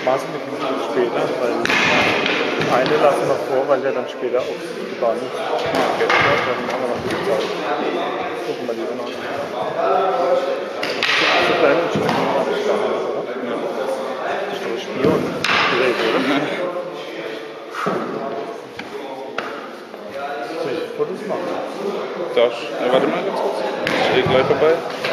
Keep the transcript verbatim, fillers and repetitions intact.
Maße mit dem später, weil eine lassen wir vor, weil der dann später auf die Bahn ist. Okay. Ja, dann haben wir noch ein bisschen Zeit. Gucken wir lieber noch. Das ist klein und schön, oder? Ja. Das ist doch ein Spion. Gerät, oder? Soll ich Fotos machen? Darf ich? Ja, warte mal ganz kurz. Ich stehe gleich vorbei.